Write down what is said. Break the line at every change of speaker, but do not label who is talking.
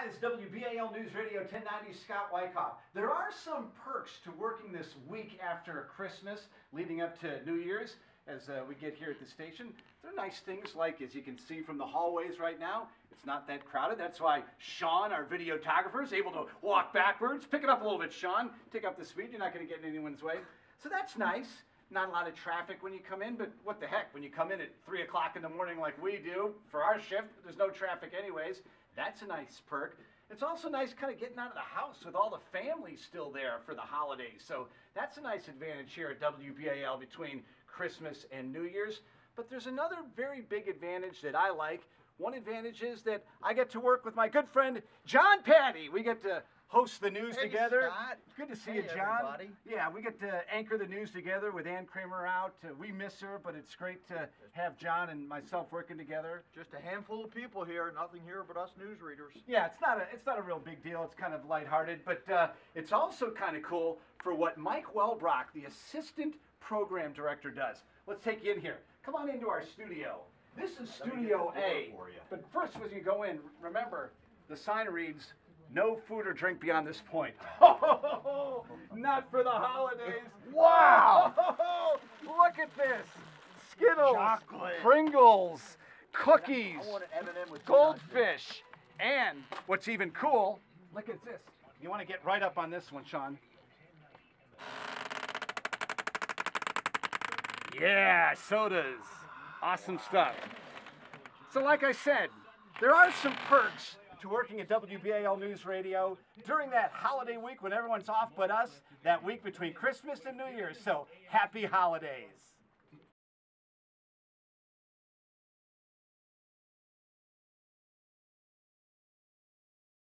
Hi, this is WBAL News Radio 1090, Scott Wykoff. There are some perks to working this week after Christmas, leading up to New Year's, as we get here at the station. There are nice things like, as you can see from the hallways right now, it's not that crowded. That's why Sean, our videographer, is able to walk backwards. Pick it up a little bit, Sean. Take up the speed. You're not going to get in anyone's way. So that's nice. Not a lot of traffic when you come in, but what the heck, when you come in at 3 o'clock in the morning like we do for our shift, there's no traffic anyways. That's a nice perk. It's also nice kind of getting out of the house with all the family still there for the holidays. So that's a nice advantage here at WBAL between Christmas and New Year's. But there's another very big advantage that I like. One advantage is that I get to work with my good friend, John Patti. We get to host the news together.
Scott.
Good to see you, John.
Everybody.
Yeah, we get to anchor the news together with Ann Kramer out. We miss her, but it's great to have John and myself working together.
Just a handful of people here, nothing here but us newsreaders.
Yeah, it's not a real big deal. It's kind of lighthearted, but it's also kind of cool for what Mike Welbrock, the assistant program director, does. Let's take you in here. Come on into our studio. This is Studio A. But first, as you go in, remember the sign reads, "No food or drink beyond this point." Oh, not for the holidays. Wow! Oh, look at this. Skittles,
Chocolate,
Pringles, cookies,
I want an M&M with
goldfish, and what's even cool, look at this. You want to get right up on this one, Sean. Yeah, sodas. Awesome stuff. So like I said, there are some perks to working at WBAL News Radio during that holiday week when everyone's off but us, that week between Christmas and New Year's. So happy holidays.